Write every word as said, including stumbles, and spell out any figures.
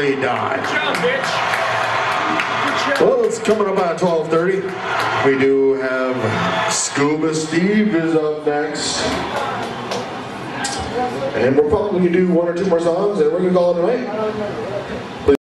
Harley Dodge. Good job, bitch. Well, it's coming up on twelve thirty. We do have Scuba Steve is up next. And we're probably going to do one or two more songs and we're going to call it a night.